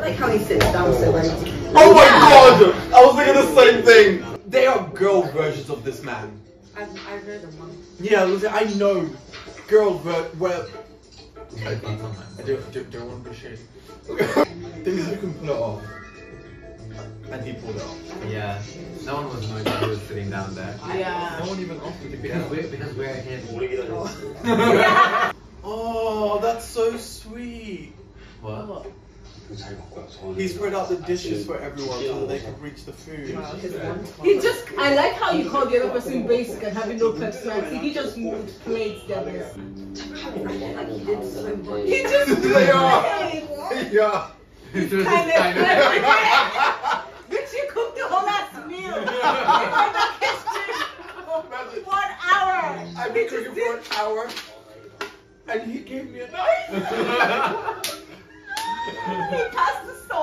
like how he sits down so very. Oh my god! I was thinking the same thing. They are girl versions of this man. I've heard of one. Yeah, I know. Girl well. I don't want to be shady. Thing is, you can pull it off. And he pulled it off. Yeah. No one was knowing that he was sitting down there. Yeah. No one even offered to get Because we're him. Oh, that's so sweet. What? He spread out the dishes for everyone so that they could reach the food. He just, I like how you call the other person basic and having no personality. He just moved plates together. He just moved plates. Yeah. He's kind of Bitch, you cooked the whole ass meal. In the kitchen. 1 hour. I've been cooking for an hour. And he gave me a knife. He passed the